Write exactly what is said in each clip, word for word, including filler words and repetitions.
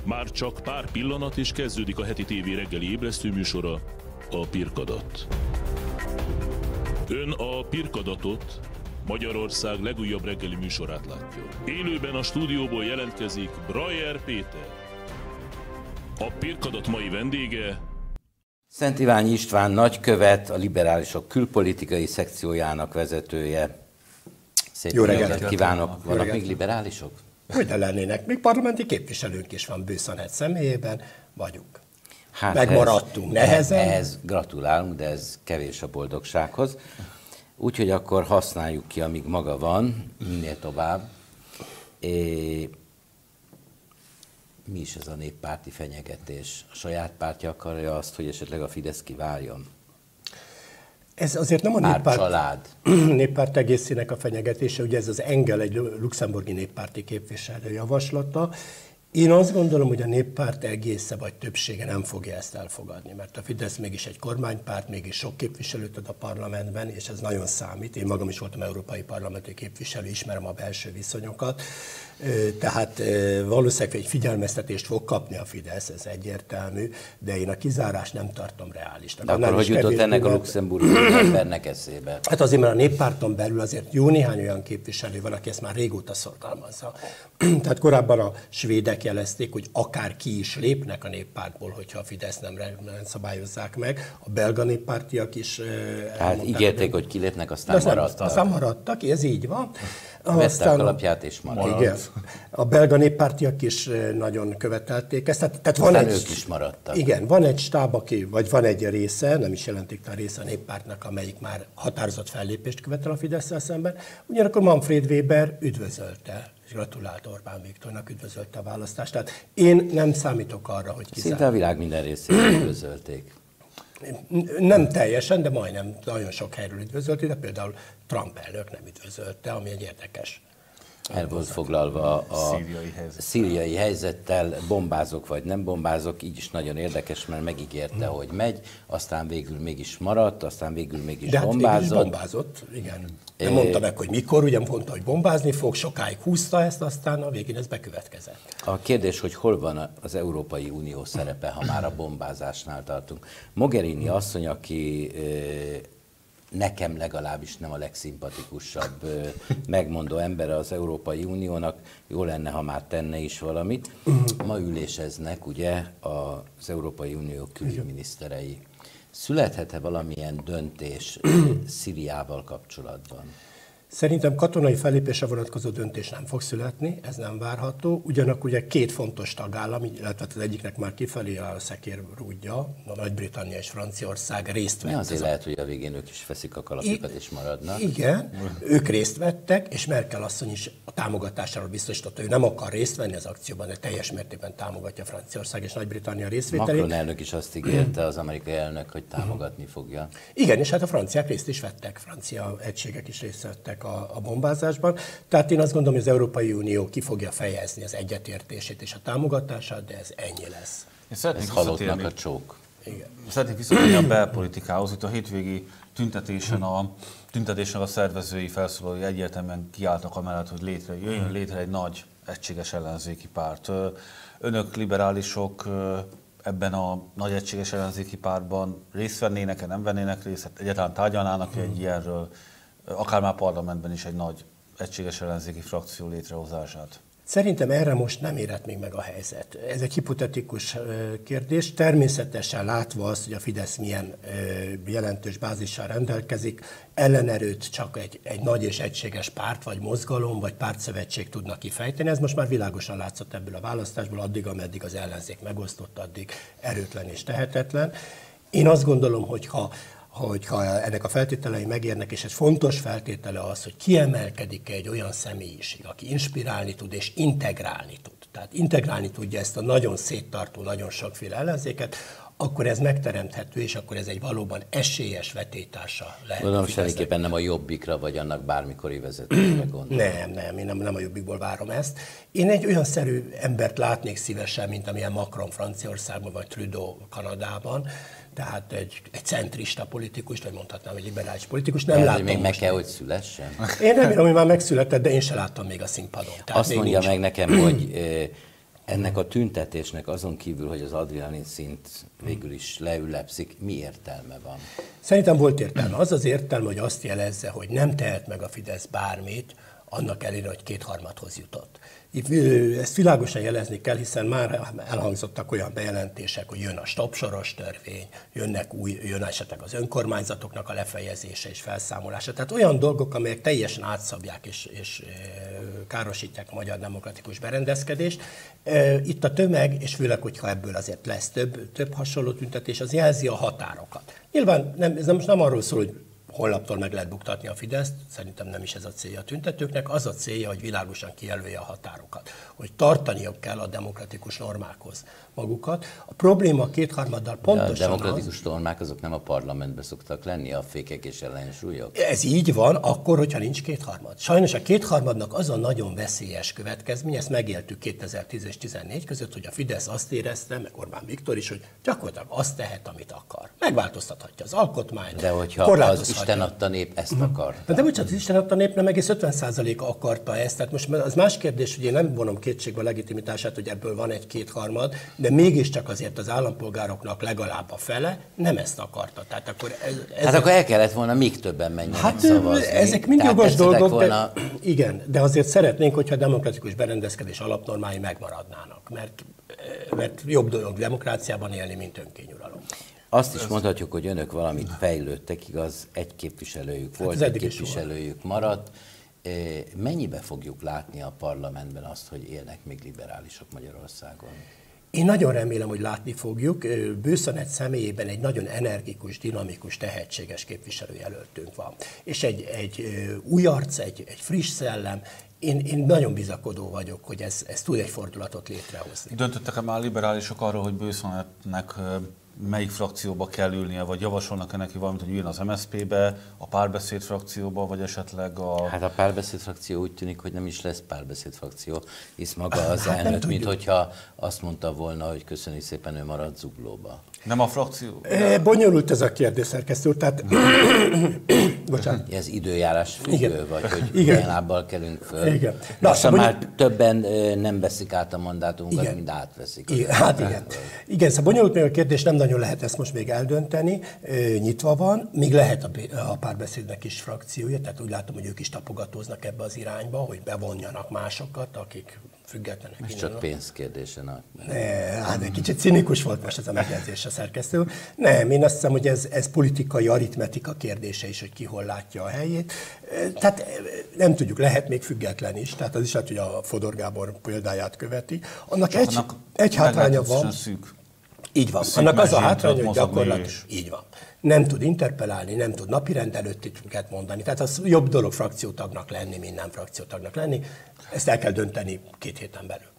Már csak pár pillanat és kezdődik a heti tévé reggeli ébresztő műsora, a Pirkadat. Ön a Pirkadatot, Magyarország legújabb reggeli műsorát látja. Élőben a stúdióból jelentkezik Brajer Péter. A Pirkadat mai vendége Szent Iványi István nagykövet, a liberálisok külpolitikai szekciójának vezetője. Szép Jó reggelt kívánok! Vannak még liberálisok? Hogy ne lennének? Még parlamenti képviselőnk is van Bőszanett személyében, vagyunk. Hát Megmaradtunk ehhez, nehezen. Ehhez gratulálunk, de ez kevés a boldogsághoz. Úgyhogy akkor használjuk ki, amíg maga van, minél tovább. É, mi is ez a néppárti fenyegetés? A saját pártja akarja azt, hogy esetleg a Fidesz kiváljon? Ez azért nem a Pár néppárt, család. néppárt egészének a fenyegetése, ugye ez az Engel, egy luxemburgi néppárti képviselő javaslata. Én azt gondolom, hogy a néppárt egésze vagy többsége nem fogja ezt elfogadni, mert a Fidesz mégis egy kormánypárt, mégis sok képviselőt ad a parlamentben, és ez nagyon számít. Én magam is voltam európai parlamenti képviselő, ismerem a belső viszonyokat, tehát valószínűleg egy figyelmeztetést fog kapni a Fidesz, ez egyértelmű, de én a kizárást nem tartom reálisnak. De akkor hogy jutott ennek a luxemburgi embernek eszébe? Hát azért, mert a néppárton belül azért jó néhány olyan képviselő van, aki ezt már régóta szorgalmazza. Tehát korábban a svédek jelezték, hogy akár ki is lépnek a néppártból, hogyha a Fidesz nem szabályozzák meg. A belga néppártiak is... Hát ígérték, hogy kilépnek, aztán maradtak. Aztán maradtak, ez így van. Vettek alapját és maradt. Igen. A belga néppártiak is nagyon követelték ezt. Tehát, tehát van aztán egy, ők is maradtak. Igen, van egy stáb, aki, vagy van egy része, nem is jelentik a része a néppártnak, amelyik már határozott fellépést követel a Fidesszel szemben. Ugyanakkor Manfred Weber üdvözölte, és gratulált Orbán Viktornak, üdvözölte a választást. Tehát én nem számítok arra, hogy kizár. Szinte a világ minden részén üdvözölték. Nem teljesen, de majdnem nagyon sok helyről üdvözölte, de például Trump elnök nem üdvözölte, ami egy érdekes. El volt foglalva a szíriai, helyzet. szíriai helyzettel, bombázok vagy nem bombázok, így is nagyon érdekes, mert megígérte, hmm. hogy megy, aztán végül mégis maradt, aztán végül mégis de hát bombázott. Végül bombázott, igen. De mondta meg, hogy mikor, ugye mondta, hogy bombázni fog, sokáig húzta ezt, aztán a végén ez bekövetkezett. A kérdés, hogy hol van az Európai Unió szerepe, ha már a bombázásnál tartunk. Mogherini asszony, aki nekem legalábbis nem a legszimpatikusabb megmondó embere az Európai Uniónak, jó lenne, ha már tenne is valamit. Ma üléseznek ugye az Európai Unió külügyminiszterei. Születhet-e valamilyen döntés Szíriával kapcsolatban? Szerintem katonai fellépésre vonatkozó döntés nem fog születni, ez nem várható. Ugyanakkor ugye két fontos tagállam, illetve az egyiknek már kifelé áll a szekérrúdja, a Nagy-Britannia és Franciaország részt vett. Ja, azért lehet, hogy a végén ők is veszik a kalapjukat és maradnak. Igen, ők részt vettek, és Merkel asszony is a támogatásáról biztosította, ő nem akar részt venni az akcióban, de teljes mértékben támogatja Franciaország és Nagy-Britannia részvételét. Macron elnök is azt ígérte, az amerikai elnök, hogy támogatni fogja. Igen, és hát a franciák részt is vettek, francia egységek is részt vettek a, a bombázásban. Tehát én azt gondolom, hogy az Európai Unió ki fogja fejezni az egyetértését és a támogatását, de ez ennyi lesz. Ez halottnak a csók. Igen. Szeretnék visszatérni a belpolitikához. Itt a hétvégi tüntetésen a, tüntetésen a szervezői felszólalói egyértelműen kiálltak amellett, hogy létre, jöjjön létre egy nagy, egységes ellenzéki párt. Önök, liberálisok ebben a nagy egységes ellenzéki pártban részt vennének-e, nem vennének részt? Egyáltalán tárgyalnának hmm. egy ilyenről, akár már parlamentben is egy nagy egységes ellenzéki frakció létrehozását? Szerintem erre most nem érett még meg a helyzet. Ez egy hipotetikus kérdés. Természetesen látva azt, hogy a Fidesz milyen jelentős bázissal rendelkezik, ellenerőt csak egy, egy nagy és egységes párt, vagy mozgalom, vagy pártszövetség tudnak kifejteni. Ez most már világosan látszott ebből a választásból, addig, ameddig az ellenzék megosztott, addig erőtlen és tehetetlen. Én azt gondolom, hogy ha hogyha ennek a feltételei megérnek, és ez fontos feltétele az, hogy kiemelkedik egy olyan személyiség, aki inspirálni tud és integrálni tud. Tehát integrálni tudja ezt a nagyon széttartó, nagyon sokféle ellenzéket, akkor ez megteremthető, és akkor ez egy valóban esélyes vetétársa lehet. Gondolom, semmiképpen nem a Jobbikra, vagy annak bármikori vezetőre gondolom. Nem, nem, én nem, nem a Jobbikból várom ezt. Én egy olyan szerű embert látnék szívesen, mint amilyen Macron Franciaországban, vagy Trudeau Kanadában. Tehát egy, egy centrista politikus, vagy mondhatnám, egy liberális politikus. Nem Mert, látom még meg kell, én. hogy szülessen? Én remélem, hogy már megszületett, de én se láttam még a színpadon. Tehát Azt mondja nincs. meg nekem, hogy Ennek a tüntetésnek azon kívül, hogy az adrenalin szint végül is leülepszik, mi értelme van? Szerintem volt értelme. Az az értelme, hogy azt jelezze, hogy nem tehet meg a Fidesz bármit, annak ellenére, hogy kétharmadhoz jutott. Itt ezt világosan jelezni kell, hiszen már elhangzottak olyan bejelentések, hogy jön a stopsoros törvény, jönnek új, jön esetleg az önkormányzatoknak a lefejezése és felszámolása. Tehát olyan dolgok, amelyek teljesen átszabják és, és károsítják a magyar demokratikus berendezkedést. Itt a tömeg, és főleg, hogyha ebből azért lesz több, több hasonló tüntetés, az jelzi a határokat. Nyilván nem, ez nem, most nem arról szól, hogy holnaptól meg lehet buktatni a Fideszt, szerintem nem is ez a célja a tüntetőknek, az a célja, hogy világosan kijelölje a határokat, hogy tartaniuk kell a demokratikus normákhoz magukat. A probléma a kétharmaddal pontosan De a demokratikus az, normák azok nem a parlamentben szoktak lenni, a fékek és ellensúlyok? Ez így van, akkor, hogyha nincs kétharmad. Sajnos a kétharmadnak az a nagyon veszélyes következmény, ezt megéltük kétezer-tíz és tizennégy között, hogy a Fidesz azt érezte, meg Orbán Viktor is, hogy gyakorlatilag azt tehet, amit akar. Megváltoztathatja az alkotmányt, de hogyha az Isten adta nép ezt akar. De, de bocsánat, az Isten adta nép nem egész ötven százaléka akarta ezt. Tehát most az más kérdés, hogy én nem vonom kétségbe a legitimitását, hogy ebből van egy kétharmad, de mégiscsak azért az állampolgároknak legalább a fele nem ezt akarta. Tehát akkor ez, ez hát akkor el kellett volna még többen menjenek hát, szavazni. Ezek mind jogos dolgok, volna... de, igen, de azért szeretnénk, hogyha a demokratikus berendezkedés alapnormái megmaradnának, mert, mert jobb dolog demokráciában élni, mint önkényuralom. Azt is mondhatjuk, hogy önök valamit fejlődtek, igaz, egy képviselőjük volt, hát egy képviselőjük maradt. Mennyibe fogjuk látni a parlamentben azt, hogy élnek még liberálisok Magyarországon? Én nagyon remélem, hogy látni fogjuk. Bőszanet személyében egy nagyon energikus, dinamikus, tehetséges képviselőjelöltünk van. És egy, egy új arc, egy, egy friss szellem. Én, én nagyon bizakodó vagyok, hogy ez, ez tud egy fordulatot létrehozni. Döntöttek-e már liberálisok arról, hogy Bőszanetnek melyik frakcióba kell ülnie, vagy javasolnak-e neki valamit, hogy üljön az em es zé pé-be, a Párbeszéd frakcióba, vagy esetleg a... Hát a Párbeszéd frakció úgy tűnik, hogy nem is lesz Párbeszéd frakció, hisz maga az hát elnök, mint hogyha azt mondta volna, hogy köszönjük szépen, ő marad Zuglóba. Nem a frakció? E, bonyolult ez a kérdés, szerkesztő úr, tehát... Bocsánat. Ez időjárás függő, vagy hogy Igen. milyen lábbal kelünk föl. Igen. Na, szóval már bonyol... többen nem veszik át a mandátumunkat, igen. mint átveszik. Igen. Hát igen. Igen, szóval bonyolult még a kérdés, nem nagyon lehet ezt most még eldönteni, nyitva van, még lehet a, a Párbeszédnek is frakciója, tehát úgy látom, hogy ők is tapogatóznak ebbe az irányba, hogy bevonjanak másokat, akik függetlenek. Ez csak pénzkérdése. Ne, hát egy kicsit cinikus volt most ez a megjegyzés a szerkesztő. Nem, én azt hiszem, hogy ez, ez politikai aritmetika kérdése is, hogy ki hol látja a helyét. Tehát nem tudjuk, lehet még független is, tehát az is lehet, hogy a Fodor Gábor példáját követi. Annak egy, annak egy hátránya van. Szűk. Így van. Annak az a hátránya, hogy gyakorlatilag így van. Nem tud interpellálni, nem tud napirend előttünket mondani. Tehát az jobb dolog frakciótagnak lenni, mint nem frakciótagnak lenni. Ezt el kell dönteni két héten belül.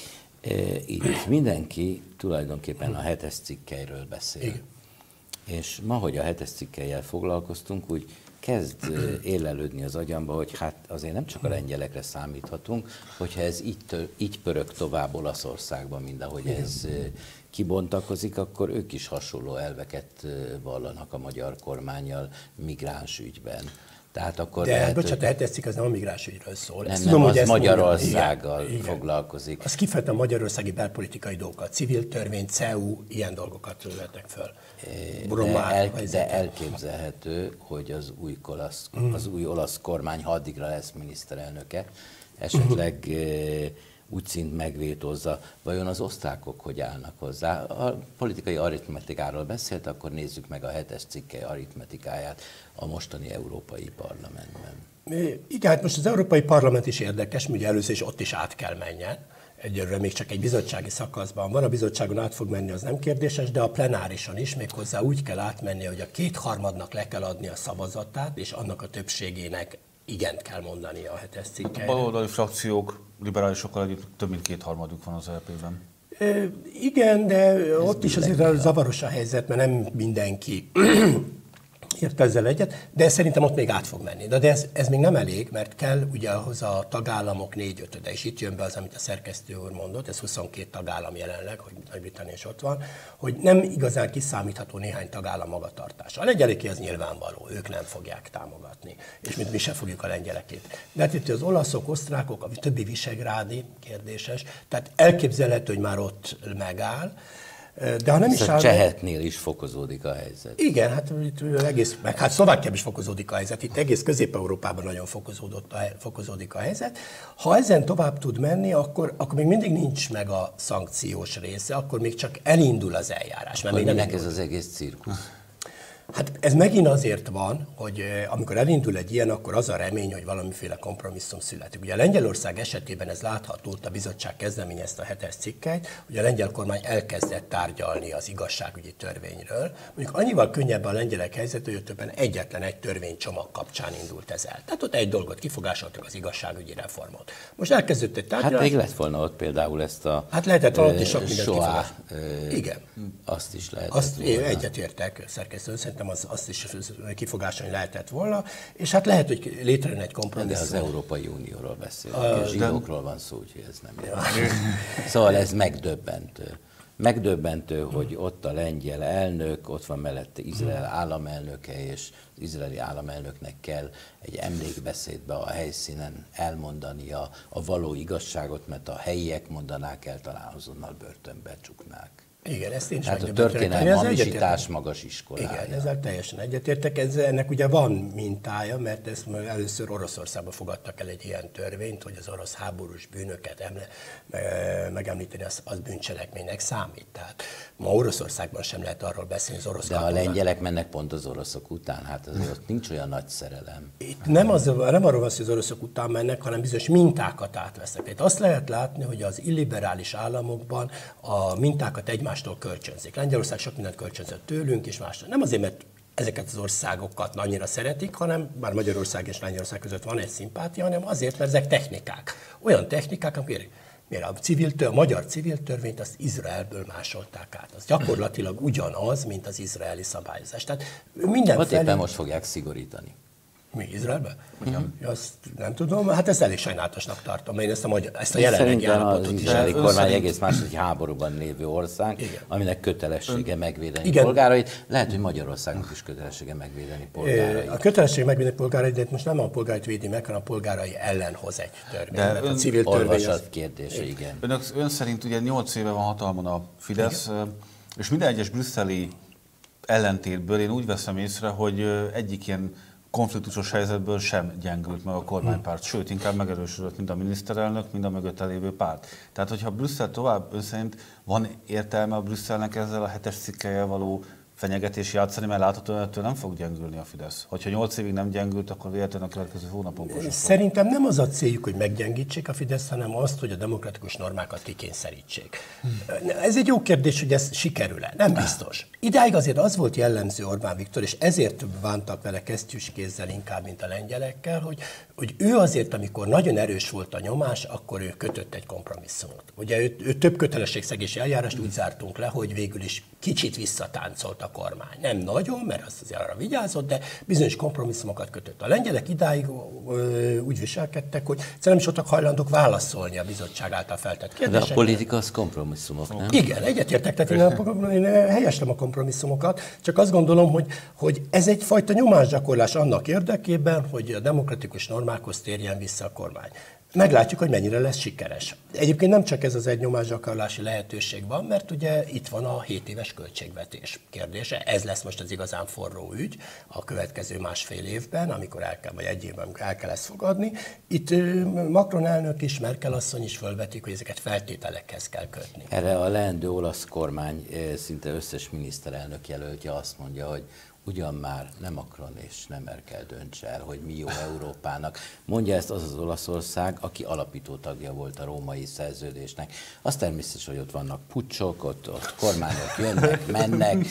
E, így mindenki tulajdonképpen a hetes cikkelyről beszél. Igen. És ma, hogy a hetes cikkellyel foglalkoztunk, úgy kezd élelődni az agyamba, hogy hát azért nem csak a lengyelekre számíthatunk, hogyha ez így, tör, így pörög tovább Olaszországban, mint ahogy igen. ez kibontakozik, akkor ők is hasonló elveket vallanak a magyar kormánnyal migráns ügyben. Tehát akkor de lehet, bocsánat, hogy... tetszik, az nem a migráns ügyről szól. Nem, nem, az Magyarországgal igen, foglalkozik. Igen. Az kifejezetten magyarországi belpolitikai dolgokat, civil törvény, cé e u, ilyen dolgokat vetnek föl. De, el, de elképzelhető, hogy az új, olasz, az új olasz kormány, ha addigra lesz miniszterelnöke, esetleg úgy szint megvétózza, vajon az osztrákok hogy állnak hozzá. A politikai aritmetikáról beszélt, akkor nézzük meg a hetes cikkely aritmetikáját a mostani Európai Parlamentben. Igen, hát most az Európai Parlament is érdekes, ugye először is ott is át kell menjen. Egyelőre még csak egy bizottsági szakaszban van, a bizottságon át fog menni, az nem kérdéses, de a plenárison is méghozzá úgy kell átmenni, hogy a kétharmadnak le kell adni a szavazatát, és annak a többségének igent kell mondani a hetes cikkelyre. A baloldali frakciók, liberálisokkal együtt több mint kétharmaduk van az é pé-ben. E, igen, de ez ott is azért zavaros a helyzet, mert nem mindenki ért ezzel egyet, de szerintem ott még át fog menni. De ez, ez még nem elég, mert kell ugye ahhoz a tagállamok négy-ötöde, és itt jön be az, amit a szerkesztő úr mondott, ez huszonkét tagállam jelenleg, hogy Nagy-Britannia is ott van, hogy nem igazán kiszámítható néhány tagállam magatartása. A lengyeleké az nyilvánvaló, ők nem fogják támogatni, és mint mi sem fogjuk a lengyelekét. De hát itt az olaszok, osztrákok, a többi visegrádi kérdéses, tehát elképzelhető, hogy már ott megáll, de ha nem szóval is áll... Cseheknél is fokozódik a helyzet. Igen, hát itt egész, meg hát Szlovákiában is fokozódik a helyzet, itt egész Közép-Európában nagyon fokozódott a, fokozódik a helyzet. Ha ezen tovább tud menni, akkor, akkor még mindig nincs meg a szankciós része, akkor még csak elindul az eljárás. Mert még nem ez az egész cirkusz? Hát ez megint azért van, hogy amikor elindul egy ilyen, akkor az a remény, hogy valamiféle kompromisszum születik. Ugye a Lengyelország esetében ez látható, a bizottság kezdeményezte a hetes cikkeit, hogy a lengyel kormány elkezdett tárgyalni az igazságügyi törvényről. Mondjuk annyival könnyebb a lengyelek helyzet, hogy többen egyetlen egy törvénycsomag kapcsán indult ez el. Tehát ott egy dolgot kifogásoltak, az igazságügyi reformot. Most elkezdődött egy tárgyalás. Hát még lett volna ott például ezt a... Hát lehetett volna ott is sok mindent kifogás. Igen. Azt is lehetett Azt volna. egyetértek, szerkesztő, szerintem az, azt is kifogásolni lehetett volna, és hát lehet, hogy létrejön egy kompromisszum. De az Európai Unióról beszélünk, és zsidókról van szó, úgyhogy ez nem jó. Szóval ez megdöbbentő. Megdöbbentő, hogy ott a lengyel elnök, ott van mellette Izrael államelnöke, és az izraeli államelnöknek kell egy emlékbeszédbe a helyszínen elmondani a, a való igazságot, mert a helyiek mondanák el, talán azonnal börtönbe csuknák. Igen, ezt én is Tehát a történelmi hamisítás magas iskolája. Igen, ezzel teljesen egyetértek. Ez, ennek ugye van mintája, mert ezt először Oroszországban fogadtak el egy ilyen törvényt, hogy az orosz háborús bűnöket emle, megemlíteni, az, az bűncselekménynek számít. Tehát ma Oroszországban sem lehet arról beszélni, az orosz De katonák. a lengyelek mennek pont az oroszok után, hát azért ott nincs olyan nagy szerelem. Itt nem, az, nem arról van szó, hogy az oroszok után mennek, hanem bizonyos mintákat átvesznek. Tehát azt lehet látni, hogy az illiberális államokban a mintákat egymástól kölcsönzik. Lengyelország sok mindent kölcsönzött tőlünk, és mástól. Nem azért, mert ezeket az országokat annyira szeretik, hanem bár Magyarország és Lengyelország között van egy szimpátia, hanem azért, mert ezek technikák. Olyan technikák, amik Miért a, civil, a magyar civil törvényt azt Izraelből másolták át. Az gyakorlatilag ugyanaz, mint az izraeli szabályozás. Tehát mindenfelé... Ott éppen most fogják szigorítani. Mi, Izraelben? Igen. Azt nem tudom, hát ezt elég sajnálatosnak tartom. Én ezt a, magyar, ezt a jelenlegi állapotot az is. izraeli kormány szerint... egész más, egy háborúban lévő ország, igen, aminek kötelessége megvédeni igen, polgárait. Lehet, hogy Magyarországnak is kötelessége megvédeni polgárait. A kötelesség megvédeni polgárait, de most nem a polgárait védi meg, hanem a polgárai ellen hoz egy törvény. De ön, a civil törvény az... kérdése, igen. igen. Önök, ön szerint ugye nyolc éve van hatalmon a Fidesz, igen, és minden egyes brüsszeli ellentétből én úgy veszem észre, hogy egyik ilyen konfliktusos helyzetből sem gyengült meg a kormánypárt, sőt, inkább megerősödött, mind a miniszterelnök, mind a mögötte lévő párt. Tehát, hogyha Brüsszel tovább, ön szerint van értelme a Brüsszelnek ezzel a hetes cikkellyel való fenyegetés játszani, mert láthatóan ettől nem fog gyengülni a Fidesz. Hogyha nyolc évig nem gyengült, akkor véletlenül a következő hónapokban sem. Szerintem nem az a céljuk, hogy meggyengítsék a Fidesz, hanem azt, hogy a demokratikus normákat kikényszerítsék. Hmm. Ez egy jó kérdés, hogy ez sikerül-e. Nem biztos. Idáig azért az volt jellemző Orbán Viktor, és ezért bántak vele kesztyűs kézzel inkább, mint a lengyelekkel, hogy, hogy ő azért, amikor nagyon erős volt a nyomás, akkor ő kötött egy kompromisszumot. Ugye ő, ő több kötelességszegési eljárást úgy zártunk le, hogy végül is kicsit visszatáncolt a kormány. Nem nagyon, mert az azért arra vigyázott, de bizonyos kompromisszumokat kötött. A lengyelek idáig ö, úgy viselkedtek, hogy nem is voltak hajlandók válaszolni a bizottság által feltett kérdésekre. De a politika az kompromisszumok, nem? Igen, egyetértek, tehát én, én helyeslem a kompromisszumokat, csak azt gondolom, hogy, hogy ez egyfajta nyomásgyakorlás annak érdekében, hogy a demokratikus normákhoz térjen vissza a kormány. Meglátjuk, hogy mennyire lesz sikeres. Egyébként nem csak ez az egy nyomásgyakorlási lehetőség van, mert ugye itt van a hét éves költségvetés kérdése. Ez lesz most az igazán forró ügy a következő másfél évben, amikor el kell, vagy egy évben, amikor el kell ezt fogadni. Itt Macron elnök is, Merkel asszony is fölvetik, hogy ezeket feltételekhez kell kötni. Erre a leendő olasz kormány szinte összes miniszterelnök jelöltje azt mondja, hogy ugyan már nem Macron és nem Merkel döntse el, hogy mi jó Európának. Mondja ezt az az Olaszország, aki alapító tagja volt a római szerződésnek. Az természetes, hogy ott vannak puccsok, ott, ott kormányok jönnek, mennek,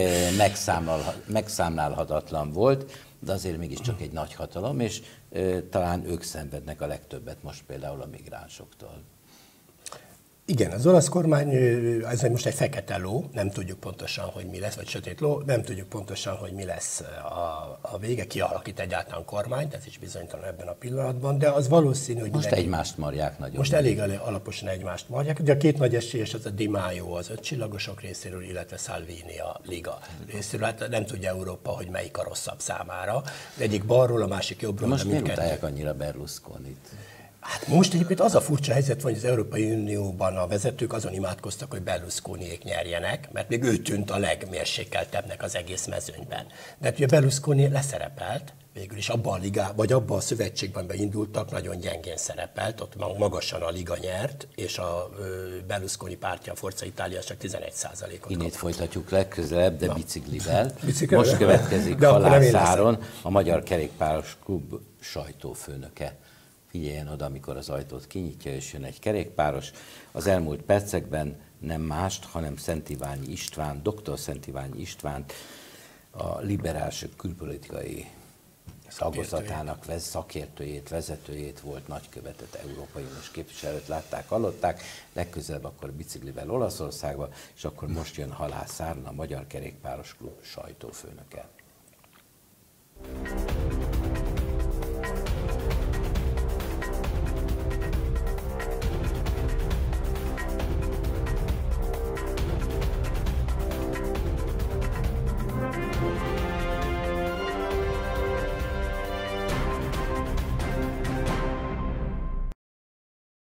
megszámlálhatatlan volt, de azért mégiscsak egy nagy hatalom, és talán ők szenvednek a legtöbbet most például a migránsoktól. Igen, az olasz kormány, ez most egy fekete ló, nem tudjuk pontosan, hogy mi lesz, vagy sötét ló, nem tudjuk pontosan, hogy mi lesz a, a vége, ki alakít egyáltalán kormányt, ez is bizonytalan ebben a pillanatban, de az valószínű, hogy... Most mindenki, egymást marják nagyon. Most elég, elég alaposan egymást marják. Ugye a két nagy esélyes, az a Di Maio az öt csillagosok részéről, illetve Salvini a Liga részéről. Hát nem tudja Európa, hogy melyik a rosszabb számára. De egyik balról, a másik jobbról. Most miért utálják annyira Berlusconit? Hát most egyébként az a furcsa helyzet van, hogy az Európai Unióban a vezetők azon imádkoztak, hogy Berlusconiék nyerjenek, mert még ő tűnt a legmérsékeltebbnek az egész mezőnyben. De hát ugye Berlusconi leszerepelt, végül is abban a ligá, vagy abban a szövetségben beindultak, nagyon gyengén szerepelt, ott magasan a Liga nyert, és a Berlusconi pártja, a Forza Italia csak tizenegy százalékot Innét folytatjuk legközelebb, de Na. biciklivel. Biciklivel? Most következik De akkor nem én Halászáron a Magyar Kerékpáros Klub sajtófőnöke. Figyeljen oda, amikor az ajtót kinyitja, és jön egy kerékpáros. Az elmúlt percekben nem mást, hanem Szent Iványi István, doktor Szent Iványi István, a liberális külpolitikai tagozatának szakértőjét, vezetőjét, volt nagykövetet, Európai Uniós képviselőt látták, hallották, legközelebb akkor biciklivel Olaszországba, és akkor most jön Halász Áron, a Magyar Kerékpáros Klub sajtófőnöke.